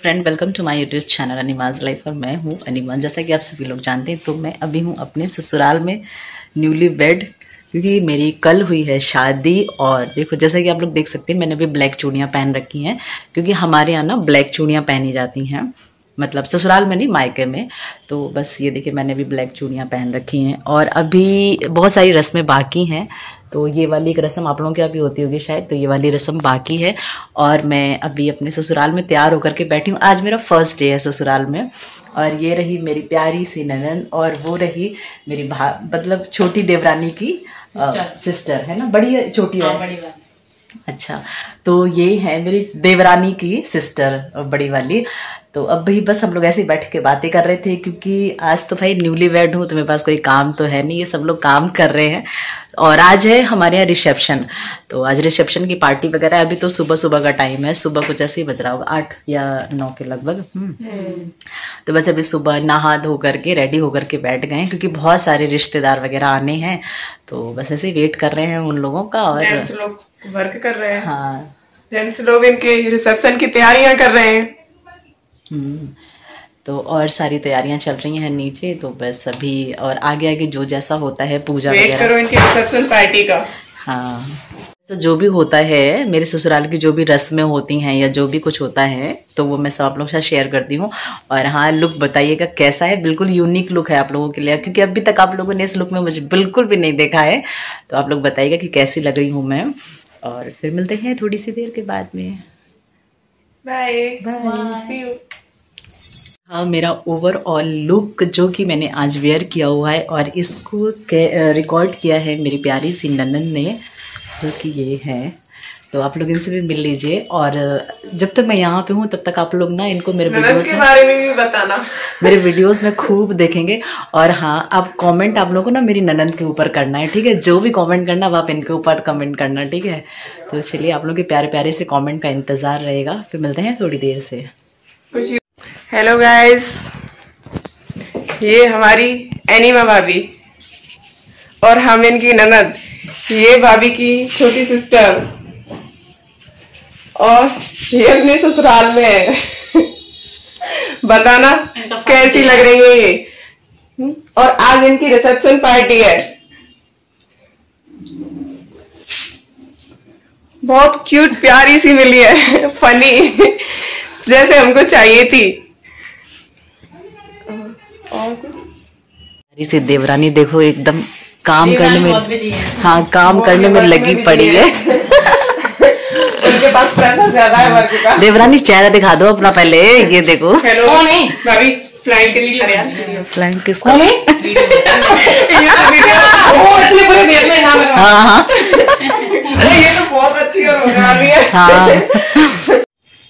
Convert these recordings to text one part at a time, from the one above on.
Friend, welcome to my YouTube channel Anima's life. और मैं हूँ अनिमा। जैसा कि आप सभी लोग जानते हैं तो मैं अभी हूँ अपने ससुराल में न्यूली वेड, क्योंकि मेरी कल हुई है शादी। और देखो, जैसा कि आप लोग देख सकते हैं, मैंने अभी ब्लैक चूड़ियाँ पहन रखी हैं, क्योंकि हमारे यहाँ ना ब्लैक चूड़ियाँ पहनी जाती हैं, मतलब ससुराल में नहीं, मायके में। तो बस ये देखिए, मैंने भी ब्लैक चूड़ियाँ पहन रखी हैं। और अभी बहुत सारी रस्में बाकी हैं। तो ये वाली एक रस्म आप लोगों के यहाँ भी होती होगी शायद, तो ये वाली रस्म बाकी है। और मैं अभी अपने ससुराल में तैयार होकर के बैठी हूँ। आज मेरा फर्स्ट डे है ससुराल में। और ये रही मेरी प्यारी सी ननद, और वो रही मेरी मतलब छोटी देवरानी की सिस्टर है ना, बड़ी छोटी है। अच्छा, तो ये है मेरी देवरानी की सिस्टर, बड़ी वाली। तो अब भी बस हम लोग ऐसे ही बैठ के बातें कर रहे थे, क्योंकि आज तो भाई न्यूली वेड हूँ तो मेरे पास कोई काम तो है नहीं, ये सब लोग काम कर रहे हैं। और आज है हमारे यहाँ रिसेप्शन। तो आज रिसेप्शन की पार्टी वगैरह, अभी तो सुबह सुबह का टाइम है, सुबह कुछ ऐसे ही बज रहा होगा 8 या 9 के लगभग। तो बस अभी सुबह नहा धो करके रेडी होकर के बैठ गए, क्योंकि बहुत सारे रिश्तेदार वगैरह आने हैं। तो बस ऐसे ही वेट कर रहे हैं उन लोगों का। और जेंट्स लोग वर्क कर रहे हैं। हाँ, जेंट्स लोग इनके रिसेप्शन की तैयारियां कर रहे हैं। तो और सारी तैयारियां चल रही हैं नीचे। तो बस अभी और आगे आगे जो जैसा होता है पूजा वेट वगैरह, करो इनकी रिसेप्शन पार्टी का। हाँ, तो जो भी होता है मेरे ससुराल की, जो भी रस्में होती हैं या जो भी कुछ होता है, तो वो मैं सब आप लोगों के साथ शेयर करती हूँ। और हाँ, लुक बताइएगा कैसा है। बिल्कुल यूनिक लुक है आप लोगों के लिए, क्योंकि अभी तक आप लोगों ने इस लुक में मुझे बिल्कुल भी नहीं देखा है। तो आप लोग बताइएगा कि कैसी लग रही हूँ मैं। और फिर मिलते हैं थोड़ी सी देर के बाद में। Bye bye. हाँ, मेरा ओवरऑल लुक जो कि मैंने आज वेयर किया हुआ है, और इसको रिकॉर्ड किया है मेरी प्यारी सी ननद ने, जो कि ये है। तो आप लोग इनसे भी मिल लीजिए। और जब तक मैं यहाँ पे हूँ तब तक आप लोग ना इनको मेरे वीडियोस के बारे में भी बताना, मेरे वीडियोस में खूब देखेंगे। और हाँ, आप कमेंट आप लोगों को ना मेरी ननद के ऊपर करना है, ठीक है। जो भी कमेंट करना वो आप इनके ऊपर कमेंट करना, ठीक है। तो चलिए, आप लोगों के प्यारे प्यारे से कमेंट का इंतज़ार रहेगा। फिर मिलते हैं थोड़ी देर से। हेलो गाइस, ये हमारी एनिमा भाभी और हम इनकी ननद, ये भाभी की छोटी सिस्टर, और ये अपने ससुराल में है। बताना कैसी लग रही है ये। और आज इनकी रिसेप्शन पार्टी है। बहुत क्यूट प्यारी सी मिली है, फनी जैसे हमको चाहिए थी। से देवरानी देखो, एकदम काम करने में, हाँ, काम करने में लगी पड़ी है। उनके पास पैसा ज्यादा है वर्क का। देवरानी चेहरा दिखा दो अपना पहले, ये देखो। हेलो भाभी, फ्लाइंग के लिए फ्लाइंग किसको? हाँ हाँ, ये तो बहुत अच्छी और होने वाली है। हाँ,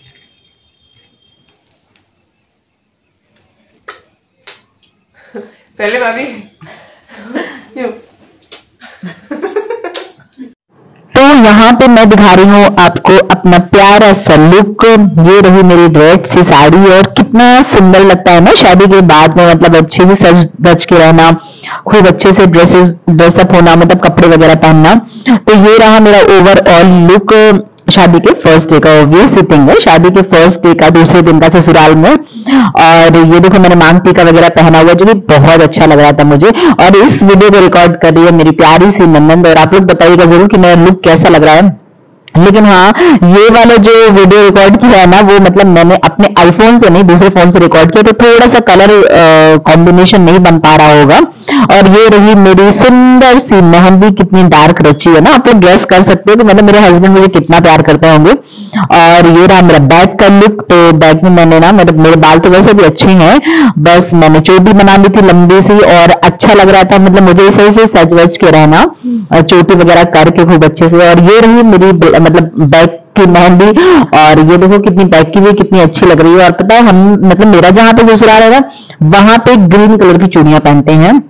पहले भाभी तो यहाँ पे मैं दिखा रही हूँ आपको अपना प्यारा सा लुक। ये रही मेरी रेड सी साड़ी, और कितना सुंदर लगता है ना शादी के बाद में, मतलब अच्छे से सज धज के रहना, खूब अच्छे से ड्रेसअप होना, मतलब कपड़े वगैरह पहनना। तो ये रहा मेरा ओवरऑल लुक शादी के फर्स्ट डे का। ऑब्वियस थिंग है, शादी के फर्स्ट डे का, दूसरे दिन का ससुराल में। और ये देखो, मैंने मांग टीका वगैरह पहना हुआ, जो कि बहुत अच्छा लग रहा था मुझे। और इस वीडियो को रिकॉर्ड कर रही है मेरी प्यारी सी ननद। और आप लोग बताइएगा जरूर कि मेरा लुक कैसा लग रहा है। लेकिन हाँ, ये वाला जो वीडियो रिकॉर्ड किया है ना, वो मतलब मैंने अपने आईफोन से नहीं, दूसरे फोन से रिकॉर्ड किया, तो थोड़ा सा कलर कॉम्बिनेशन नहीं बन पा रहा होगा। और ये रही मेरी सुंदर सी मेहंदी, कितनी डार्क रची है ना। आप लोग गेस कर सकते हो कि मतलब मेरे हस्बैंड मुझे कितना प्यार करते होंगे। और ये रहा मेरा बैक का लुक। तो बैक में मैंने ना, मतलब मेरे बाल तो वैसे भी अच्छे हैं, बस मैंने चोटी बना ली थी लंबी सी, और अच्छा लग रहा था, मतलब मुझे सही से सज वज के रहना, चोटी वगैरह करके खूब अच्छे से। और ये रही मेरी मतलब बैक की मेहंदी। और ये देखो कितनी बैक की भी कितनी अच्छी लग रही है। और पता है, हम मतलब मेरा जहां पे ससुराल है ना, वहां पे ग्रीन कलर की चूड़ियां पहनते हैं,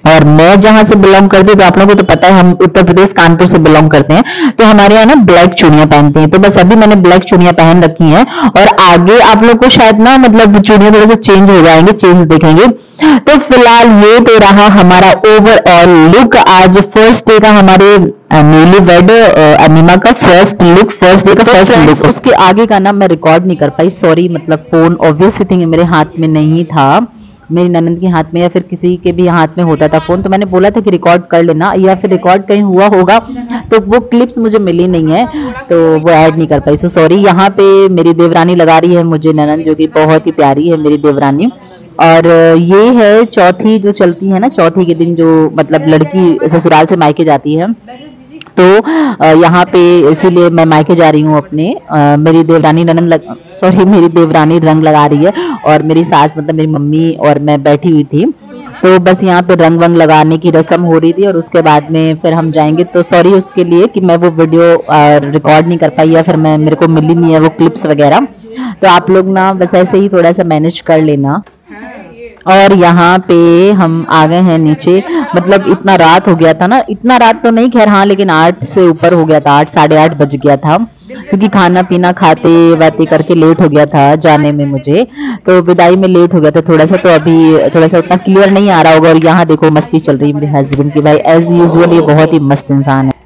और मैं जहां से बिलोंग करती हूँ, तो आप लोगों को तो पता है हम उत्तर प्रदेश कानपुर से बिलोंग करते हैं, तो हमारे यहाँ ना ब्लैक चूड़ियां पहनते हैं। तो बस अभी मैंने ब्लैक चूड़ियां पहन रखी हैं और आगे आप लोग को शायद ना मतलब चूड़ियां थोड़े से चेंज हो जाएंगे, चेंज देखेंगे। तो फिलहाल ये तो रहा हमारा ओवरऑल लुक। आज फर्स्ट डे का हमारे न्यूली वेड अनिमा का फर्स्ट डे का फर्स्ट लुक। उसके आगे का ना मैं रिकॉर्ड नहीं कर पाई, सॉरी। मतलब फोन ऑब्वियसली थिंग मेरे हाथ में नहीं था, मेरी ननद के हाथ में या फिर किसी के भी हाथ में होता था फोन, तो मैंने बोला था कि रिकॉर्ड कर लेना, या फिर रिकॉर्ड कहीं हुआ होगा तो वो क्लिप्स मुझे मिली नहीं है, तो वो ऐड नहीं कर पाई, सो सॉरी। यहाँ पे मेरी देवरानी लगा रही है मुझे ननद, जो कि बहुत ही प्यारी है मेरी देवरानी। और ये है चौथी जो चलती है ना, चौथी के दिन जो मतलब लड़की ससुराल से मायके जाती है, तो यहाँ पे इसीलिए मैं मायके जा रही हूँ अपने। मेरी देवरानी मेरी देवरानी रंग लगा रही है और मेरी सास मतलब मेरी मम्मी और मैं बैठी हुई थी, तो बस यहाँ पे रंग वंग लगाने की रस्म हो रही थी और उसके बाद में फिर हम जाएंगे। तो सॉरी उसके लिए कि मैं वो वीडियो रिकॉर्ड नहीं कर पाई या फिर मेरे को मिली नहीं है वो क्लिप्स वगैरह, तो आप लोग ना बस ऐसे ही थोड़ा सा मैनेज कर लेना। और यहाँ पे हम आ गए हैं नीचे, मतलब इतना रात हो गया था ना, इतना रात तो नहीं खैर हाँ, लेकिन 8 से ऊपर हो गया था, 8 साढ़े 8 बज गया था, क्योंकि खाना पीना खाते बातें करके लेट हो गया था जाने में मुझे, तो विदाई में लेट हो गया था थोड़ा सा, तो अभी थोड़ा सा उतना क्लियर नहीं आ रहा होगा। और यहाँ देखो मस्ती चल रही है मेरे हस्बैंड की, भाई एज यूजुअल ये बहुत ही मस्त इंसान है।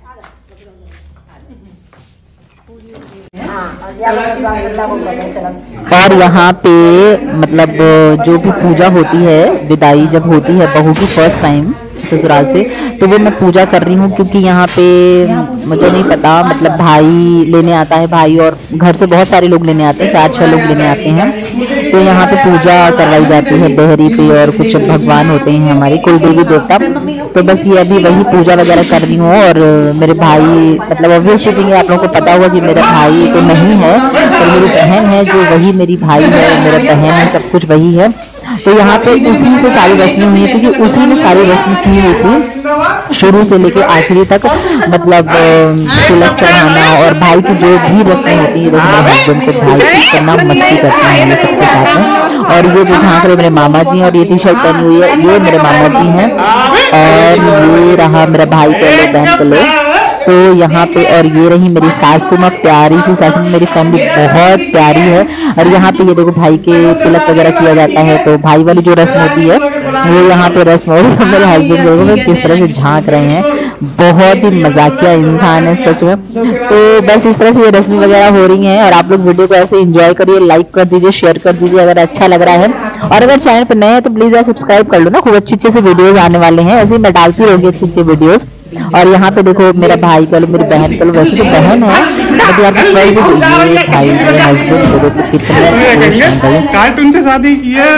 और यहाँ पे मतलब जो भी पूजा होती है, विदाई जब होती है बहू की फर्स्ट टाइम ससुराल से, तो वो मैं पूजा कर रही हूँ, क्योंकि यहाँ पे मुझे नहीं पता मतलब भाई लेने आता है, भाई और घर से बहुत सारे लोग लेने आते हैं, 4-6 लोग लेने आते हैं, तो यहाँ पे पूजा करवाई जाती है देहरी पे, और कुछ भगवान होते हैं हमारे कुल देवी देवता, तो बस ये अभी वही पूजा वगैरह कर रही हूँ। और मेरे भाई मतलब ऑब्वियसली थिंग आप लोगों को पता होगा कि मेरा भाई तो नहीं है, पर मेरी बहन है जो वही मेरी भाई है, मेरा बहन है, सब कुछ वही है। तो यहाँ पे उसी से सारी रस्में हुई थी, क्योंकि उसी ने सारी रस्में की हुई थी शुरू से लेके आखिरी तक, मतलब तिलक चढ़ाना और भाई की जो भी रस्में होती है, मेरे हस्बैंड को भाई करना, मस्ती करते हैं ये सबके साथ में। और ये जो झांक रहे मेरे मामा जी हैं, और ये टी शर्ट पहनी हुई है ये मेरे मामा जी हैं, और ये रहा मेरा भाई पहले बहन पहले, तो यहाँ पे। और ये रही मेरी सासू माँ, प्यारी सी सासू माँ, मेरी फैमिली बहुत प्यारी है। और यहाँ पे ये देखो भाई के तिलक वगैरह किया जाता है, तो भाई वाली जो रस्म होती है वो यहाँ पे रस्म हो रही है। मेरे हस्बैंड देखो किस तरह से झांक रहे हैं, बहुत ही मजाकिया इंसान है सच में। तो बस इस तरह से ये रस्म वगैरह हो रही हैं, और आप लोग वीडियो को ऐसे एंजॉय करिए, लाइक कर दीजिए, शेयर कर दीजिए अगर अच्छा लग रहा है, और अगर चैनल पर नए हैं तो प्लीज सब्सक्राइब कर लो ना, खूब अच्छे से वीडियोज आने वाले हैं, ऐसे ही मैं डालती रहूंगी अच्छे वीडियोज। और यहाँ पे देखो मेरा भाई कल, मेरी बहन कल, वैसे तो बहन है बट यार ये भाई मेरे हस्बैंड देखो कितने कार्टून से शादी की है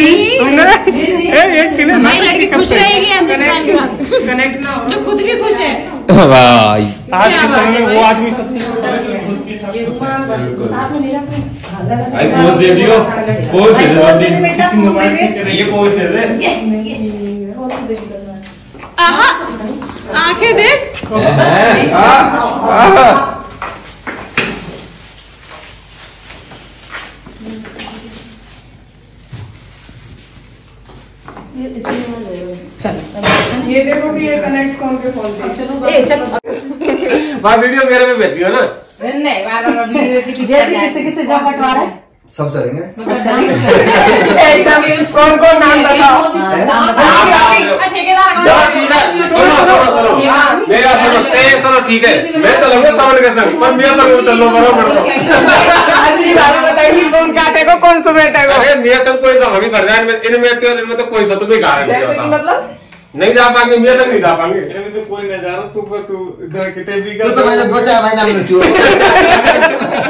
लड़की खुश रहेगी, जो खुद भी खुश है। आज के समय में वो आदमी सबसे पोज दे दियो, पोज दे दे, ये पोज दे दे, आंखें देख। ये देखो कि ये कनेक्ट कौन के फोन पे, चलो वहाँ वीडियो मेरे में भेज दियो ना, नहीं जैसे किससे जॉब बंटवारा है, सब चलेंगे। कौन कौन नाम बताओ। चलो ठीक है, सुनो मेरा सुनो ठीक है, मैं चलूंगा सावन के संग, पर मेरा संग चलो बराबर बताइए कौन काटे को कौन सुबेटे को। अरे मेरा संग कोई संग भी कर जाए, इनमें तो कोई सा तुम्हें कारण नहीं होता, मतलब नहीं जा पाएंगे, मेरे संग नहीं जा पाएंगे, तो कोई नहीं जा रहा, तू इधर कितने भी तो मैंने 2-4 महीना में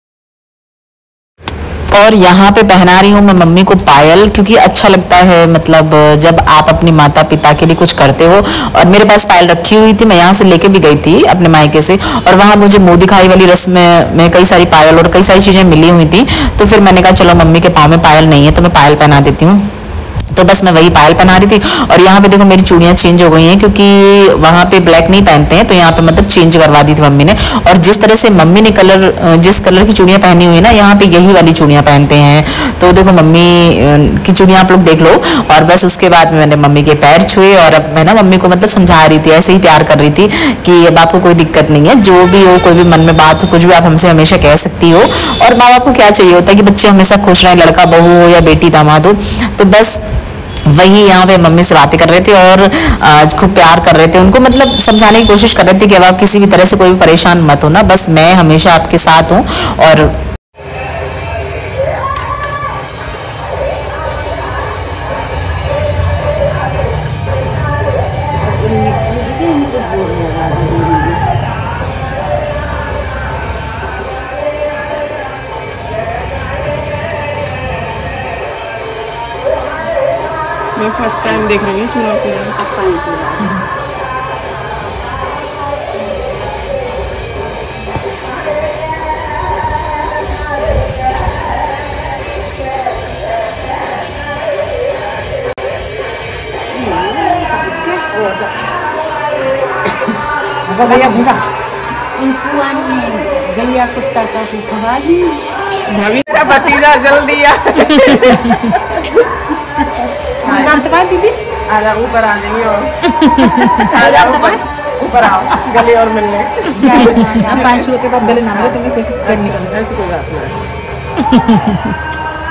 और यहाँ पे पहना रही हूँ मैं मम्मी को पायल, क्योंकि अच्छा लगता है मतलब जब आप अपने माता पिता के लिए कुछ करते हो। और मेरे पास पायल रखी हुई थी, मैं यहाँ से लेके भी गई थी अपने मायके से, और वहाँ मुझे मुँह दिखाई वाली रस्म में कई सारी पायल और कई सारी चीज़ें मिली हुई थी, तो फिर मैंने कहा चलो मम्मी के पाँव में पायल नहीं है तो मैं पायल पहना देती हूँ। तो बस मैं वही पायल पहना रही थी। और यहाँ पे देखो मेरी चूड़ियाँ चेंज हो गई हैं, क्योंकि वहाँ पे ब्लैक नहीं पहनते हैं, तो यहाँ पे मतलब चेंज करवा दी थी मम्मी ने। और जिस तरह से मम्मी ने जिस कलर की चूड़ियाँ पहनी हुई है ना, यहाँ पे यही वाली चूड़ियाँ पहनते हैं। तो देखो मम्मी की चूड़ियाँ आप लोग देख लो। और बस उसके बाद मैंने मम्मी के पैर छुए, और अब मैं ना मम्मी को मतलब समझा रही थी, ऐसे ही प्यार कर रही थी कि अब आपको कोई दिक्कत नहीं है, जो भी हो, कोई भी मन में बात हो, कुछ भी आप हमसे हमेशा कह सकती हो। और माँ बाप को क्या चाहिए होता है कि बच्चे हमेशा खुश रहें, लड़का बहू हो या बेटी दामाद हो। तो बस वही यहाँ पे मम्मी से बातें कर रहे थे और खूब प्यार कर रहे थे उनको, मतलब समझाने की कोशिश कर रहे थे कि अब आप किसी भी तरह से कोई भी परेशान मत हो ना, बस मैं हमेशा आपके साथ हूँ। और मैं फर्स्ट टाइम देख रही हूँ चूड़ा को। भैया भूखा गलिया कुत्ता का खवा दी भाभी का भतीजा जल्दी आ। दीदी आ जाओ, ऊपर आ जाइए और आ जाओ ऊपर आओ, गले और मिलने। 5 के बाद गले ना तुम्हें ऐसी कोई बात नहीं।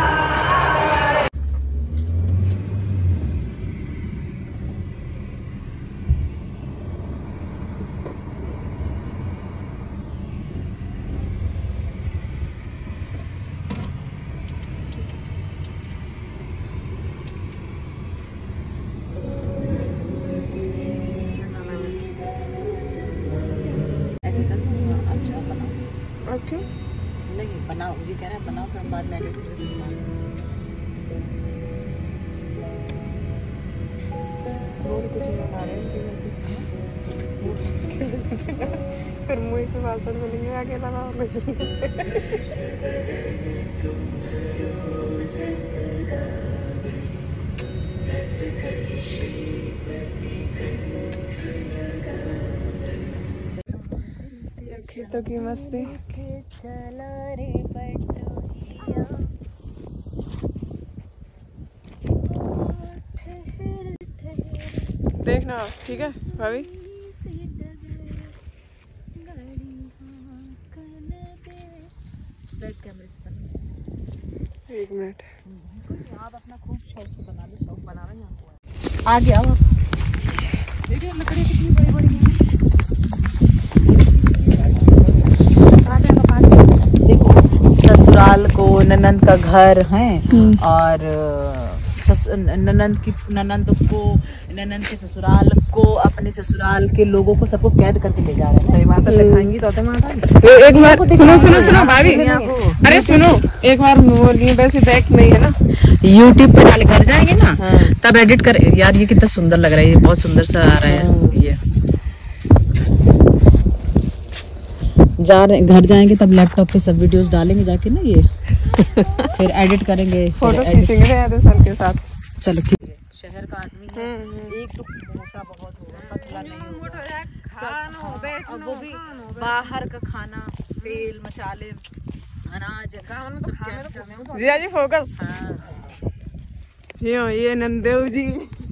ओके नहीं बनाओ, मुझे कह रहा है बनाओ, फिर हम बाद में एडिट करके फिर मुझे पे बात मिलेंगे आगे लगा। खेतों की मस्ती। देखना ठीक है भाभी। एक मिनट, आप अपना खूब शौक से बना लो, शौक बना रहे हैं। आ गया आप देखिए लकड़ी कितनी बड़ी बड़ी है। देखो ससुराल को ननंद का घर है, और ननंद के ससुराल को, अपने ससुराल के लोगों को सबको कैद करके ले जा रहे हैं। सही बात है, दिखाएंगी तो एक बार सुनो भाभी, अरे सुनो एक बार बोलिए, वैसे बैक नहीं है ना, यूट्यूब पे डाले, घर जाएंगे ना तब एडिट कर। यार ये कितना सुंदर लग रहा है, ये बहुत सुंदर सा आ रहा है। ये घर जाएंगे तब लैपटॉप पे सब वीडियोस डालेंगे जाके ना, ये फिर एडिट करेंगे, फोटो खींचेंगे सर के साथ। चलो शहर का आदमी है, एक तो मोटा बहुत होगा, पतला नहीं होगा, और वो भी बाहर का खाना, तेल मसाले अनाज जिया जी फोकस। ये नंदेव जी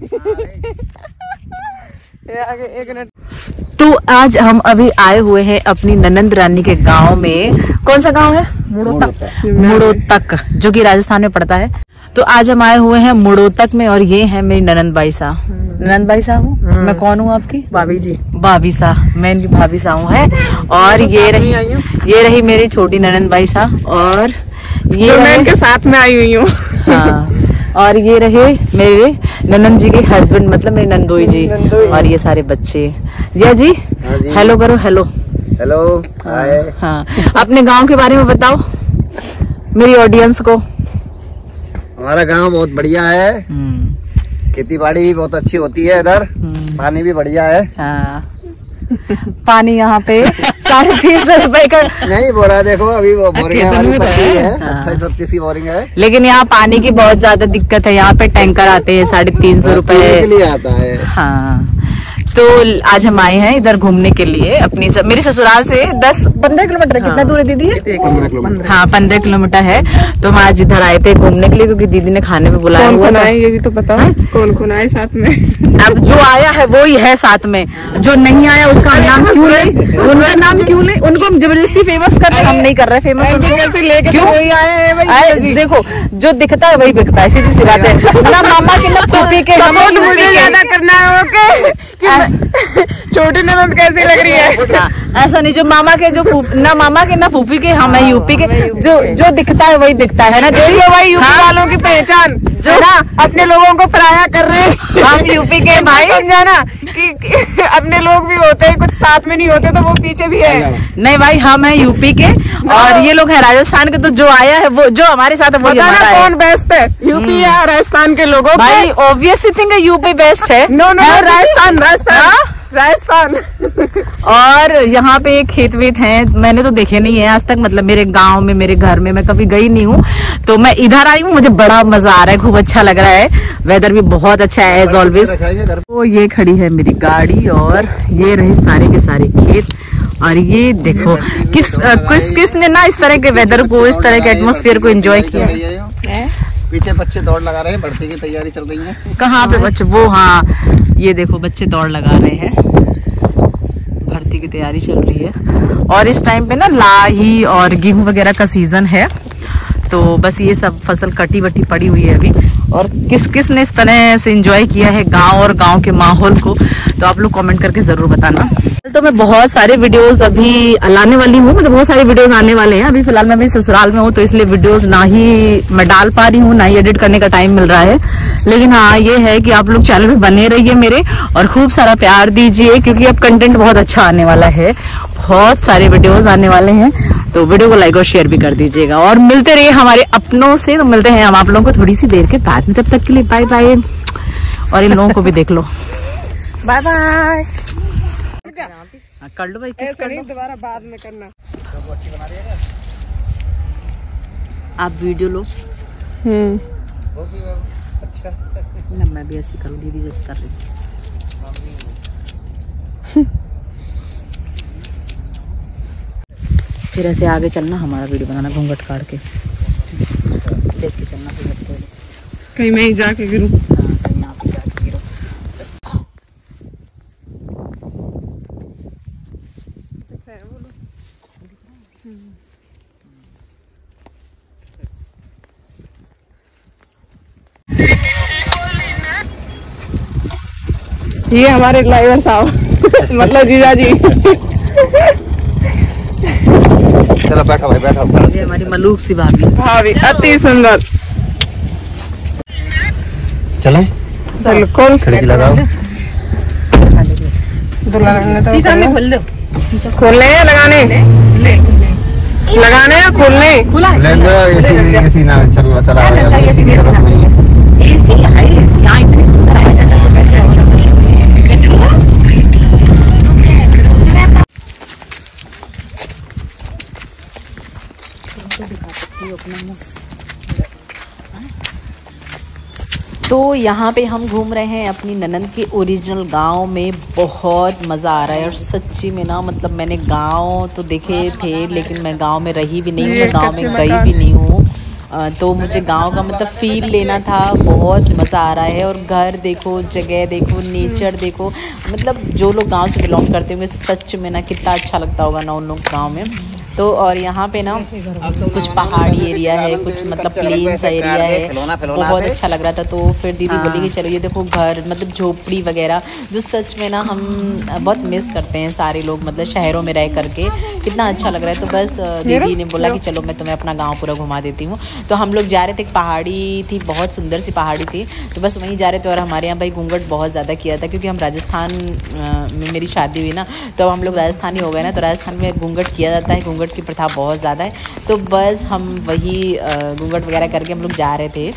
ये आगे एक मिनट। तो आज हम अभी आए हुए हैं अपनी ननंद रानी के गांव में। कौन सा गांव है? मुड़ोतक, जो कि राजस्थान में पड़ता है। तो आज हम आए हुए हैं मुड़ोतक में, और ये है मेरी ननंद बाई साहब। ननंद बाई साहब हूँ मैं। कौन हूँ आपकी? भाभी जी। भाभी साहब, मैं इनकी भाभी साहब है। और ये रही मेरी छोटी ननंद बाई साहब, और ये मैं इनके साथ में आई हुई हूँ। हाँ, और ये रहे मेरे ननंद जी के हस्बैंड, मतलब मेरे नंदोई जी, और ये सारे बच्चे। जय जी हेलो करो। Hello hello hi. हाँ, अपने गांव के बारे में बताओ मेरी ऑडियंस को। हमारा गांव बहुत बढ़िया है, खेती बाड़ी भी बहुत अच्छी होती है इधर, पानी भी बढ़िया है। हाँ, पानी यहाँ पे 350 रुपए का नहीं बोरा देखो, अभी वो बोरिंग खेतन में तो है। 28-29 की बोरिंग है, लेकिन यहाँ पानी की बहुत ज्यादा दिक्कत है। यहाँ पे टैंकर आते हैं 350 पीने के रुपए। लिए आता है। हाँ, तो आज हम आए हैं इधर घूमने के लिए अपनी मेरे ससुराल से 10-15 किलोमीटर। कितना दूर है दीदी? 15 किलोमीटर। हाँ, 15 किलोमीटर है। तो हम आज इधर आए थे घूमने के लिए, क्योंकि दीदी ने खाने में बुलाया हुआ था। ये भी तो पता है कौन कौन आए साथ में। अब जो आया है वो ही है साथ में, जो नहीं आया उसका नाम क्यों ले, उनका नाम क्यों ले? उनको हम जबरदस्ती फेमस कर रहे, हम नहीं कर रहे फेमस उनको। कैसे लेके क्यों? वही आए हैं भाई। देखो, जो दिखता है वही बिकता है, सीधी सी बात है। ना मामा के ना फूफी के, मुझे ज्यादा करना है ओके। छोटी ननद कैसी लग रही है? हाँ, ऐसा नहीं, जो मामा के ना मामा के ना फूफी के, हम है यूपी के। जो दिखता है वही दिखता है ना। देखो भाई यूपी हाँ? वालों की पहचान जो ना अपने लोगों को पराया कर रहे हैं। हम यूपी के भाई, समझा ना कि अपने लोग भी होते हैं, कुछ साथ में नहीं होते तो वो पीछे भी है। नहीं भाई, हम है यूपी के और ये लोग है राजस्थान के। तो जो आया है वो, जो हमारे साथ है वो पता ना कौन बेस्ट है, यूपी या राजस्थान के लोगों भाई। ऑब्वियसली थिंग है यूपी बेस्ट है। नो राजस्थान राजस्थान। और यहाँ पे खेत वेत हैं, मैंने तो देखे नहीं है आज तक, मतलब मेरे गांव में, मेरे घर में मैं कभी गई नहीं हूँ। तो मैं इधर आई हूँ, मुझे बड़ा मजा आ रहा है, खूब अच्छा लग रहा है। वेदर भी बहुत अच्छा है एज ऑलवेज। तो ये खड़ी है मेरी गाड़ी और ये रहे सारे के सारे खेत। और ये देखो किसने ना इस तरह के वेदर को, इस तरह के एटमोस्फेयर को एंजॉय किया है। पीछे बच्चे दौड़ लगा रहे हैं, भर्ती की तैयारी चल रही है। कहाँ पे बच्चे? वो हाँ, ये देखो बच्चे दौड़ लगा रहे हैं, भर्ती की तैयारी चल रही है। और इस टाइम पे ना लाही और गेहूं वगैरह का सीजन है, तो बस ये सब फसल कटी वटी पड़ी हुई है अभी। और किस ने इस तरह से एंजॉय किया है गांव और गांव के माहौल को, तो आप लोग कमेंट करके जरूर बताना। तो मैं बहुत सारे वीडियोस अभी लाने वाली हूँ, मतलब बहुत सारे वीडियोस आने वाले हैं। अभी फिलहाल मैं भी ससुराल में हूँ, तो इसलिए वीडियोस ना ही मैं डाल पा रही हूँ, ना ही एडिट करने का टाइम मिल रहा है। लेकिन हाँ, ये है कि आप लोग चैनल पे बने रहिए मेरे और खूब सारा प्यार दीजिए, क्योंकि अब कंटेंट बहुत अच्छा आने वाला है, बहुत सारे वीडियोस आने वाले हैं। तो वीडियो को लाइक और शेयर भी कर दीजिएगा और मिलते रहिए हमारे अपनों से। तो मिलते हैं हम आप लोगों को थोड़ी सी देर के बाद में, तब तक के लिए बाय बाय। और इन लोगों को भी देख लो, बाय बाय। कर लो भाई, किस कर लो, दोबारा बाद में करना। आप वीडियो लो। अच्छा, ना मैं भी ऐसी करूँ, दीदी जैसे कर रही। फिर ऐसे आगे चलना, हमारा वीडियो बनाना, घूंघट काट के देख के चलना। कहीं मैं ही जाके गिरूं। हाँ, कहीं यहाँ पे जाके गिरो। ये हमारे ड्राइवर साहब मतलब जीजा जी। चलो बैठो भाई, बैठो। ये हमारी मलूक सी भाभी। भाभी अति सुंदर। चले चलो खोल, खिड़की लगाओ। शीशा में खोल दो। खोलने या लगाने? लगाने या खोलने? खुला एसी ना चला एसी की जरूरत नहीं है। एसी है यहाँ, इतनी सुंदर आया जाता है। तो यहाँ पे हम घूम रहे हैं अपनी ननंद के ओरिजिनल गांव में। बहुत मज़ा आ रहा है और सच्ची में ना, मतलब मैंने गांव तो देखे थे लेकिन मैं गांव में रही भी नहीं हूँ, मैं गांव में गई भी नहीं हूँ। तो मुझे गांव का मतलब फील लेना था। बहुत मज़ा आ रहा है और घर देखो, जगह देखो, नेचर देखो, मतलब जो लोग गांव से बिलोंग करते होंगे सच में ना कितना अच्छा लगता होगा ना उन लोग गाँव में। तो और यहाँ पे ना कुछ पहाड़ी एरिया है, कुछ मतलब प्लेन सा एरिया है, बहुत अच्छा लग रहा था। तो फिर दीदी बोली कि चलो ये देखो घर, मतलब झोपड़ी वगैरह, जो सच में ना हम बहुत मिस करते हैं सारे लोग, मतलब शहरों में रह करके कितना अच्छा लग रहा है। तो बस दीदी ने बोला कि चलो मैं तुम्हें अपना गाँव पूरा घुमा देती हूँ। तो हम लोग जा रहे थे, एक पहाड़ी थी, बहुत सुंदर सी पहाड़ी थी, तो बस वहीं जा रहे थे। और हमारे यहाँ भाई घूंघट बहुत ज़्यादा किया था, क्योंकि हम राजस्थान में मेरी शादी हुई ना, तो हम लोग राजस्थानी हो गए ना, तो राजस्थान में घूंघट किया जाता है, घूंघट की प्रथा बहुत ज़्यादा है। तो बस हम वही घूंघट वगैरह करके हम लोग जा रहे थे।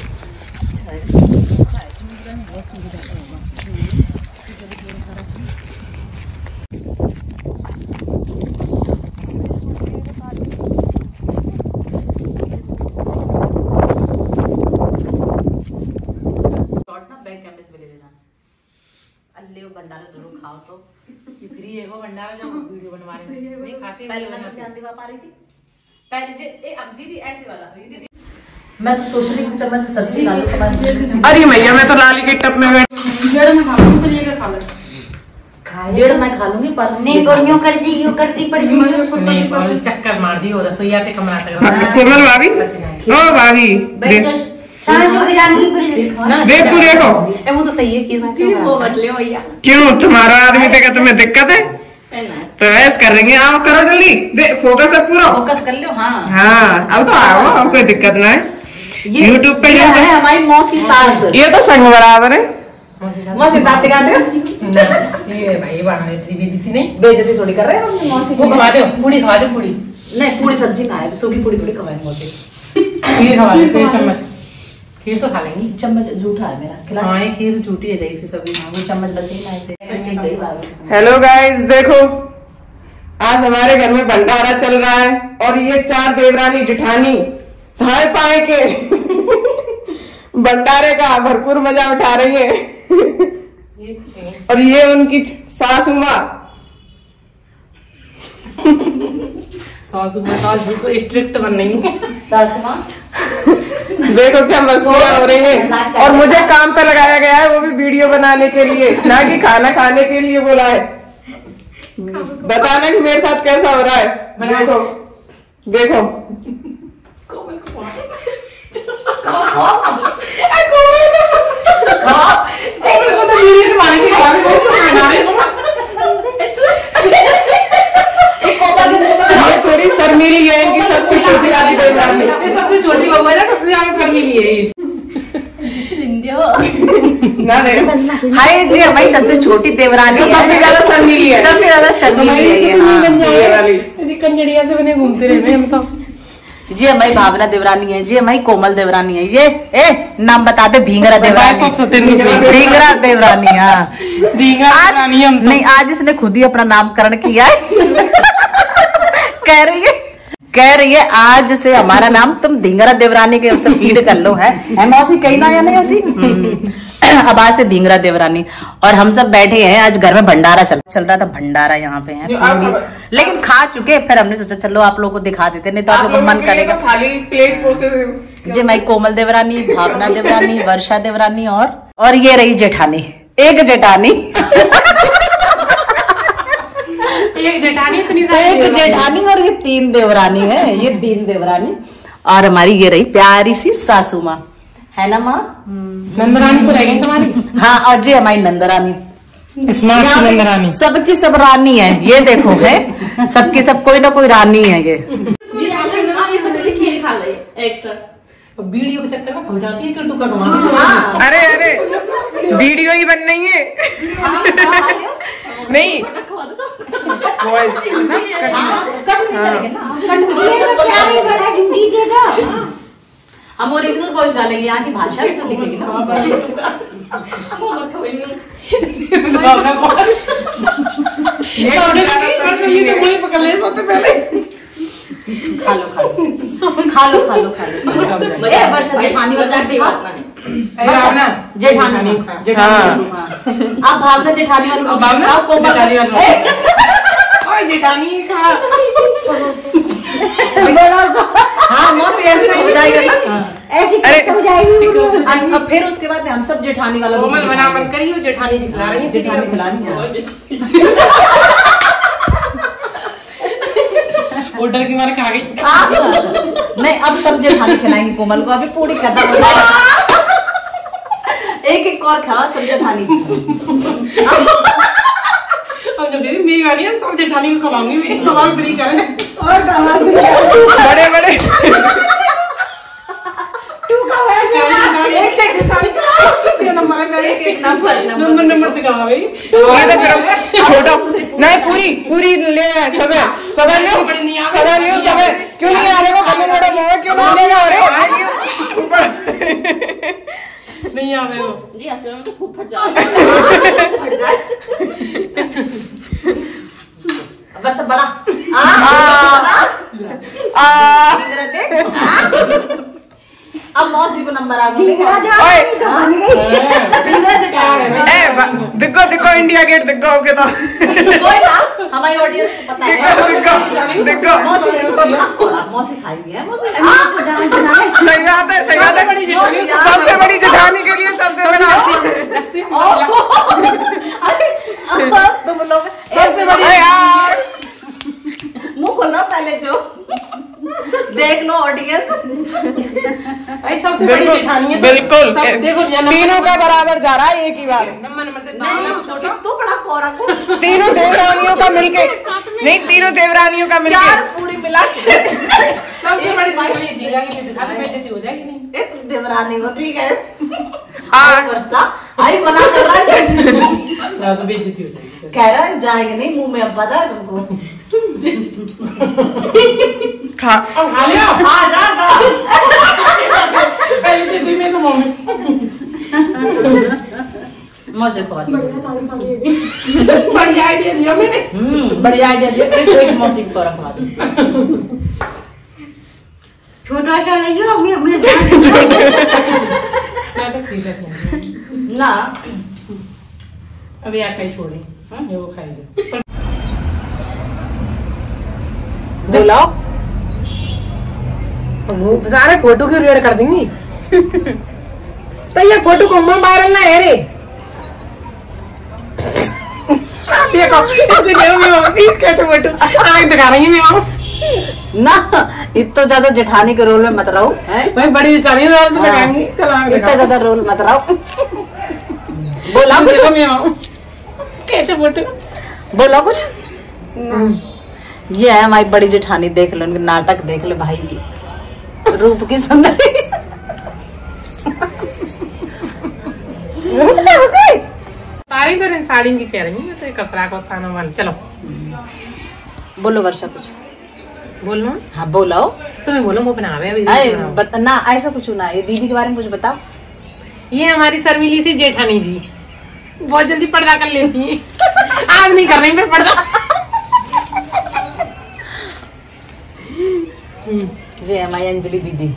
खाओ तो। फ्री है वो भंडारा जब वीडियो बनवा रहे हैं नहीं खाते पहले मैंने ध्यान दिवा पा रही थी पहले अब दीदी ऐसे वाला दीदी मैं तो सोच रही हूँ चम्मच में सब्जी डालूं। अरे भैया मैं तो लाली के टप में डेढ़ में खा लूंगी तो ये खा ले डेढ़ मैं खा लूंगी पर नहीं गोलियों कर दी यू करती पड़ दी चक्कर मार दी और रसोईया पे कमरा तक कोमल भाभी ओ भाभी देखो वो तो सही है कि वो बदले भैया क्यों तुम्हारा आदमी देखा तुम्हें दिक्कत है तो ऐसा करेंगे आओ करो जल्दी फोकस है पूरा फोकस कर लो। हाँ हाँ अब तो आओ अब कोई दिक्कत ना है। यूट्यूब पे ये है हमारी मौसी सास। ये तो संग बराबर है। मौसी दांत दिखाते हो ये भाई बनाने बेइज्जती नहीं बेइज्जती थोड़ी कर रहे हैं मौसी वो खवा दो पूड़ी नहीं पूरी सब्जी ना है सूखी पूरी थोड़ी खवाए मौसी खीर खवा दे चम्मच खीर तो खा लेंगी चम्मच झूठा है मेरा खिला हाँ ये खीर झूठी है जाए फिर सब्जी वो चम्मच बचे ना ऐसे हेलो गाइस देखो आज हमारे घर में भंडारा चल रहा है और ये 4 देवरानी जिठानी थाए पाए के भंडारे का भरपूर मजा उठा रही है और ये उनकी सासू माँ सासू माँ स्ट्रिक्ट बन रही है सासू माँ देखो क्या मस्तियाँ हो रही है और मुझे काम पे लगाया गया है वो भी वीडियो बनाने के लिए ना कि खाना खाने के लिए बोला है। बताना कि मेरे साथ कैसा हो रहा है। देखो देखो ये थोड़ी शर्मीली है इनकी सबसे छोटी वाली देवरानी सबसे छोटी बहू है ना सबसे ज्यादा शर्मीली है ना दे हाय जी हमारी सबसे छोटी देवरानी सबसे ज्यादा शर्मीली है सबसे ज्यादा शर्मीली है ये वाली कंजड़िया से बने घूमते रहते हम तो जी हमारी भावना देवरानी है जी हमारी कोमल देवरानी है ये नाम बताते धींगरा देवरानी धींगरा देवरानी हाँ नहीं आज इसने खुद ही अपना नामकरण किया है कह रही है आज से हमारा नाम तुम धींगरा देवरानी के उससे फीड कर लो है मौसी कही ना या नहीं ऐसी अब आज से धींगरा देवरानी और हम सब बैठे हैं आज घर में भंडारा चल रहा था भंडारा यहाँ पे है लेकिन खा चुके फिर हमने सोचा चलो आप लोगों को दिखा देते नहीं तो आप लोगों को मन करेगा खाली प्लेट जी मैं कोमल देवरानी भावना देवरानी वर्षा देवरानी और ये रही जेठानी एक जेठानी एक जेठानी और ये 3 देवरानी है ये 3 देवरानी और हमारी ये रही प्यारी सी सासू माँ है ना माँ नंदरानी तो रहेगी तुम्हारी हाँ और जी हमारी नंदरानी नंदरानी सबकी सब रानी है ये देखो है सबकी सब कोई ना कोई रानी है ये खीर खा ले एक्स्ट्रा वीडियो के चक्कर में खा जाती है अरे वीडियो ही बन नहीं है नहीं हम ओरिजिनल वॉइस डालेंगे यहाँ की भाषा भी तो लिखेगी ना पकड़ ले सबसे पहले खा लो जेठानी आप भावना जेठानी जेठानी हाँ मौसी ऐसे हो जाएगा ना ऐसी हो जाएगी अब फिर उसके बाद हम सब जेठानी वाला बना मत करिए जेठानी खिला रही है जेठानी खिलानी ऑर्डर की मारे खा गई नहीं अब सब जेठानी खिलाएंगे कोमल को अभी पूरी खत्म हो जाएगी एक और खाओ सब जेठानी अब जब दीदी मेरी वाली है सब जेठानी को खवाऊंगी मैं और फ्री करें और बड़े नंबर दिखा भाई छोटा नहीं पूरी ले सब ले क्यों नहीं आ रहे को कमेंट बड़ा मोह क्यों नहीं आएगा अरे ऊपर नहीं आ रहे हो जी असल में तो खूब फट जाए वर्षा बड़ा अब मौसी को नंबर आ गया। दिखो दिखो इंडिया गेट दिखो के तो हमारी ऑडियंस को पता है। दिखो मौसी खाएंगे सही बात है सही बात है। सबसे बड़ी जेठानी के लिए सबसे बड़ा तुम लोग सबसे बड़ी यार मुंह खोलो पहले जो देख लो ऑडियंस। भाई सबसे बड़ी जेठानी है। बिल्कुल देखो तीनों का बराबर जा रहा है एक ही बार। तू बड़ा कोरा को तीनों देवरानियों का मिलके नहीं तीनों देवरानियों का मिलके 4 पूरी मिला के सबसे बड़ी बेइज्जती हो जाएगी। नहीं एक देवरानी को ठीक है हाँ। वर्षा आई बना कर रहा है तो बेइज्जती हो जाएगी। कह रहा है जाएंगे नहीं मुंह में अब पता है तुमको। खा खा लिया बेइज्जती में तो मम्मी मुझे कौन बढ़िया आइडिया दिया मैंने। बढ़िया आइडिया दिया। एक मौसी को रखवा दो। छोटा सा नहीं हो ना अभी आके छोड़ी ये वो खाएंगे। बुलाओ वो सारे फोटो की रेड कर देंगी। तो ये फोटो को वायरल ना है रे। देखो कैसे फोटो आगे दिखा रही है ना इतना ज्यादा जेठानी के रोल में मत रहो। भाई बड़ी जेठानी रोल में दिखाएंगी। इतना ज्यादा रोल मत रहो। बोला देखो मैं कैसे फोटो बोलो कुछ। ये है हमारी बड़ी जेठानी। देख लो इनके नाटक देख लो भाई। रूप की सुंदरी तारी तो साड़ी की कह रही मैं तो कसरा को खाना वाला। चलो बोलो वर्षा कुछ बोलो। हाँ बोलो तुम्हें बोलो वो बनावे ना ऐसा कुछ ना। ये दीदी के बारे में कुछ बताओ। ये हमारी शर्मिली सी जेठानी जी बहुत जल्दी पर्दा कर लेती है। आज नहीं कर रही फिर पर्दा। जी हमारी अंजलि दीदी।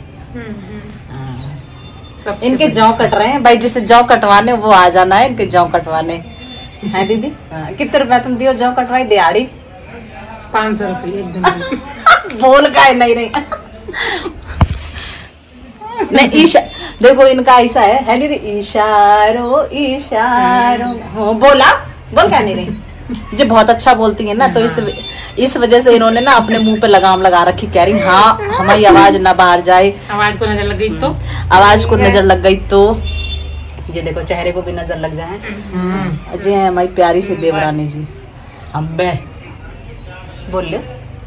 इनके जौ कट रहे हैं भाई। जिसे जौ कटवाने वो आ जाना है इनके जौ कटवाने हैं दीदी। कितने रुपए तुम दियो जौ कटवाई दिहाड़ी? 500 रुपये एक दिन। बोल का है नहीं नहीं ईशा देखो इनका ऐसा है दीदी। इशारो इशारो बोला बोल क्या नहीं रही। जो बहुत अच्छा बोलती है ना तो इस वजह से इन्होंने ना अपने मुंह पे लगाम लगा रखी। कह रही हाँ हमारी आवाज ना बाहर जाए। आवाज को नजर लग गई तो आवाज को नजर लग गई तो ये देखो चेहरे को भी नजर लग जाए। जी है हमारी प्यारी सी देवरानी जी। अम्बे बोल ले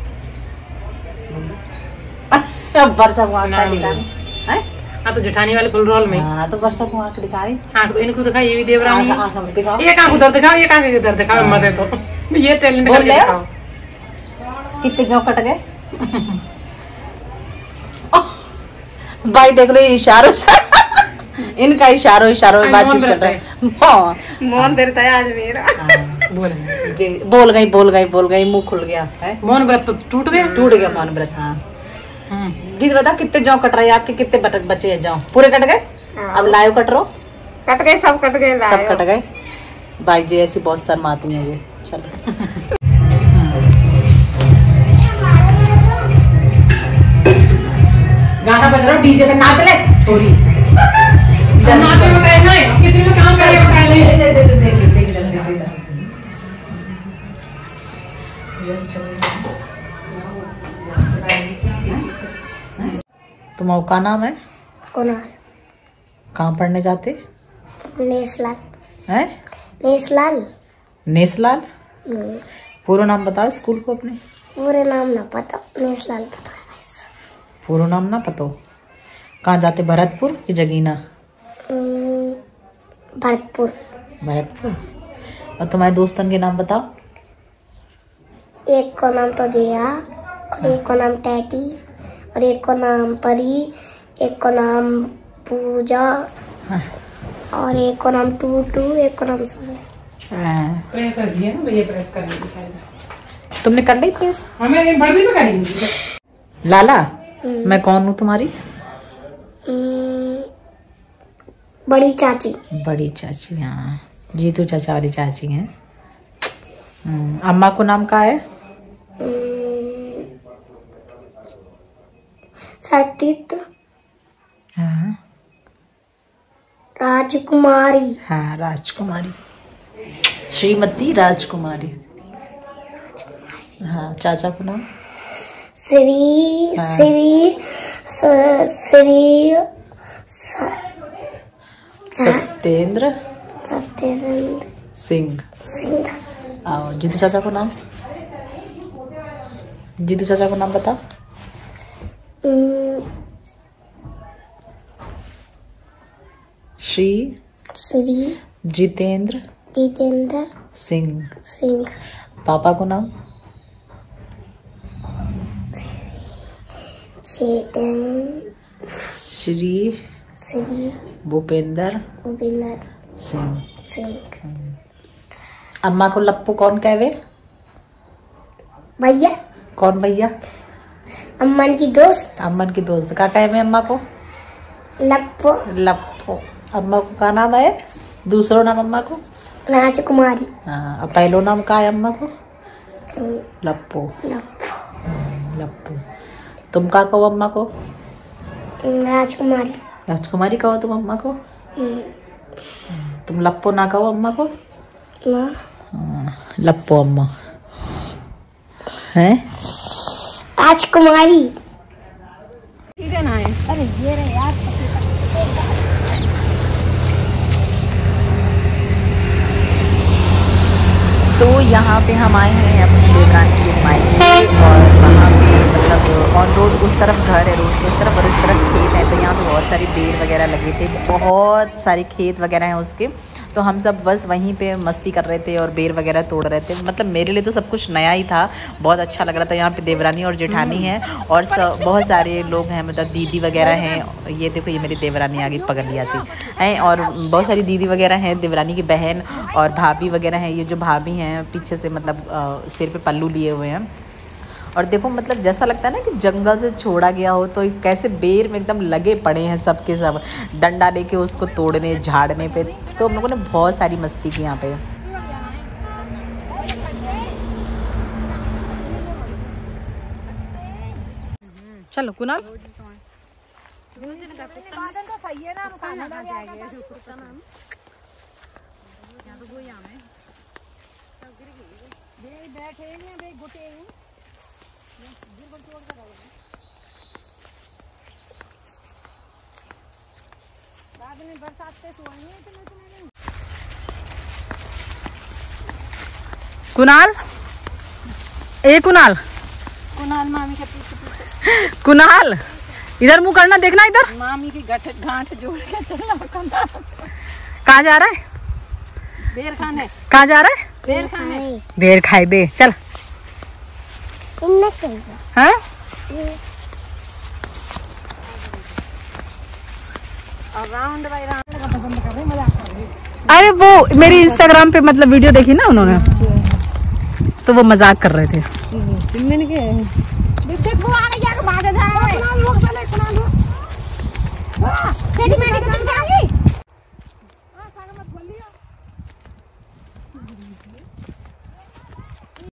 अब वर्षा को आंख दिखानी है। हाँ तो जेठानी वाले फुल रोल में। हाँ तो वर्षा को आंख दिखा रही। आंख तो इनको दिखा ये भी देवरानी है। दिखाओ एक आंख उधर दिखाओ एक आंख इधर दिखाओ। मत है तो ये टैलेंट बोल करके ले। दिखाओ। कितने जौ कट गए भाई देख लो इशारों इनका इशारों में बातचीत चल रहा है। मौन फिरता है आज मेरा। बोल गई मुंह खुल गया है। मौन व्रत तो टूट गया मौन व्रत। हाँ दीदी बता कितने जौ कट रहे हैं आपके? कितने बचे हैं जौ? पूरे कट गए? अब लायो कट रहो। कट गए सब कट गए सब कट गए। भाई जी ऐसी बहुत शर्माती हैं ये। चलो गाना बज रहा डीजे पे नाच ले। सॉरी नाचे में टाइम नहीं किसी में काम करेगा टाइम नहीं। तुम्हारा क्या नाम है? कुणाल। कहाँ पढ़ने जाते? नेसलाल। हैं? नेसलाल। पूरा नाम बताओ स्कूल को अपने। पूरे नाम ना पता, नेसलाल पता है बस। पूरा नाम ना पता? कहाँ जाते? भरतपुर की जगीना? भरतपुर। और तुम्हारे दोस्तन के नाम बताओ। एक को नाम तो जिया और एक को नाम टैटी और एक को नाम परी, एक को नाम पूजा और एक को नाम टूटू, एक को नाम सूरज। प्रेस दिया ना भैया प्रेस करने की शायद। तुमने कर ली प्रेस? हमें एक बर्दी में करेंगे। लाला मैं कौन हूँ तुम्हारी? बड़ी चाची। बड़ी चाची, हाँ जीतू चाचा वाली चाची हैं। अम्मा को नाम का है? सतीत। हाँ राजकुमारी। हाँ राजकुमारी, श्रीमती राजकुमारी। हाँ चाचा को नाम? श्री हाँ। श्री सत्येंद्र सत्येंद्र सिंह। सिंह। और जीतू चाचा को नाम? जीतू चाचा को नाम बता। श्री जितेंद्र सिंह। सिंह। पापा को नाम? श्री भूपेंद्र सिंह। अम्मा को लप्पू कौन कहवे? भैया। कौन भैया? अम्मन की दोस्त। अम्मन की दोस्त का कहवे अम्मा को? लप्पू। लप्पू। अम्मा को का नाम है? दूसरो नाम अम्मा को? राजकुमारी। हाँ, अब पहलो नाम का है अम्मा को? लप्पू। लप्पू। तुम का कहो अम्मा को? राजकुमारी। राजकुमारी कहो तुम अम्मा को? तुम लप्पू ना कहो अम्मा को? लप्पू अम्मा है। राजकुमारी। ठीक है ना? अरे ये रे यार। तो यहाँ पे हम आए हैं अपनी देवरानी के मायके और वहाँ पे मतलब ऑन रोड उस तरफ घर है, रोड के उस तरफ, और इस तरफ खेत है। तो यहाँ पे बहुत सारी बेर वगैरह लगे थे, बहुत सारे खेत वगैरह हैं उसके। तो हम सब बस वहीं पे मस्ती कर रहे थे और बेर वगैरह तोड़ रहे थे। मतलब मेरे लिए तो सब कुछ नया ही था, बहुत अच्छा लग रहा था। यहाँ पे देवरानी और जेठानी है और बहुत सारे लोग हैं, मतलब दीदी वगैरह हैं। ये देखो ये मेरी देवरानी आ गई पगलिया सी हैं, और बहुत सारी दीदी वगैरह हैं, देवरानी की बहन और भाभी वगैरह हैं। ये जो भाभी हैं पीछे से मतलब सिर पे पल्लू लिए हुए हैं। और देखो मतलब जैसा लगता है ना कि जंगल से छोड़ा गया हो, तो कैसे बेर में एकदम लगे पड़े हैं सब के सब, डंडा लेके उसको तोड़ने झाड़ने पे। तो हम लोगों ने बहुत सारी मस्ती की यहाँ पे। चलो कुणाल। कुणाल, ए कुणाल, कुणाल मामी के पीछे। कुणाल इधर मुंह करना, देखना इधर। मामी की गांठ जोड़ के चलना। कहाँ जा रहा है? बेर खाने। कहाँ जा रहा है? बेर खाने। बेर खाए बे, चल। हाँ? राउंड बाय राउंड का पसंद कर रहे हैं, मजाक कर रहे हैं। अरे वो मेरी इंस्टाग्राम पे मतलब वीडियो देखी ना उन्होंने, तो वो मजाक कर रहे थे।